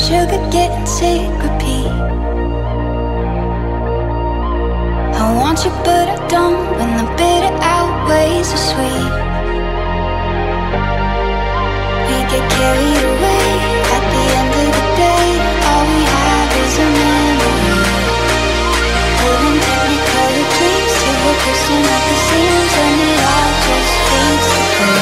sugar getting sick, repeat. I want you but I don't, when the bitter outweighs the sweet. We get carried away, at the end of the day, all we have is a memory. Living technicolor dreams till we're bursting at the seams, and it all just fades to gray.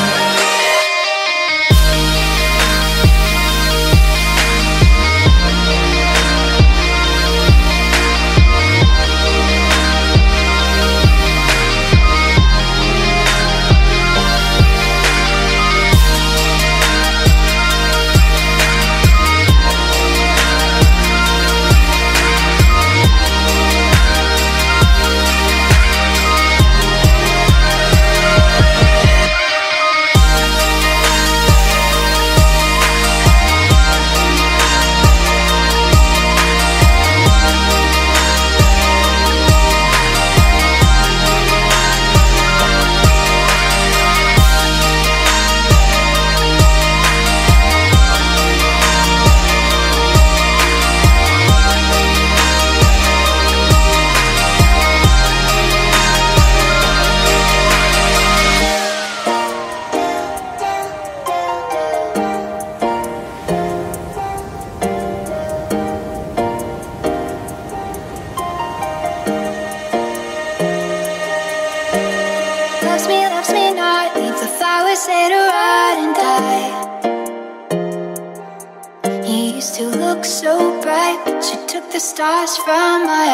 Loves me not, leave the flowers there to rot and die. You used to look so bright, but you took the stars from my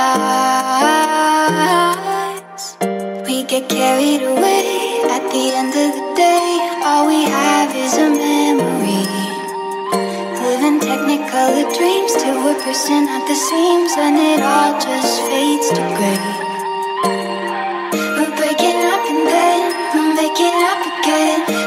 eyes. We get carried away, at the end of the day, all we have is a memory. Living technicolor dreams till we're bursting at the seams, and it all just fades to gray. We're breaking up and then we're making up again.